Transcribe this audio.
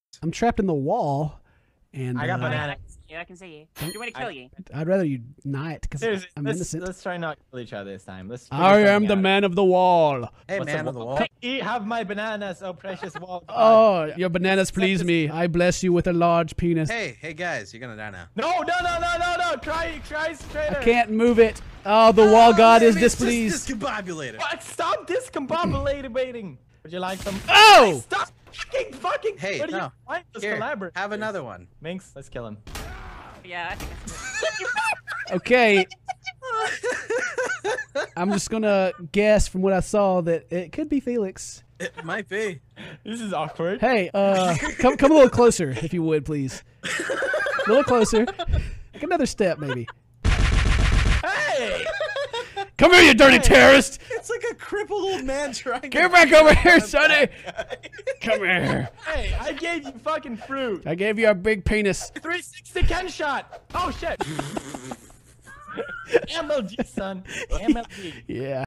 I'm trapped in the wall, and I got banana. Yeah, I can see you. Do you want me to kill you? I'd rather you not, because I'm innocent. Let's try not to kill each other this time. I am the man of the wall. Hey, What's man the of the wall? wall. Have my bananas, oh precious wall. Oh, your bananas please me. I bless you with a large penis. Hey guys, you're gonna die now. No! Try straighter. I can't move it. Oh, the wall god is It's displeased. just discombobulated. What? Stop discombobulating. Would you like some? Oh! Stop fucking. Hey, what are no. you find this Here, collaborate? have another one. Minx, let's kill him. Yeah, I think that's good. Okay. I'm just gonna guess from what I saw that it could be Felix. It might be. This is awkward. Hey, come a little closer, if you would, please. A little closer. Like another step, maybe. Hey! Come here, you dirty terrorist! It's like a crippled old man trying. Get back over here, sonny! Come here. Hey, I gave you fucking fruit. I gave you a big penis. 360 Ken shot. Oh shit. MLG, son. MLG. Yeah.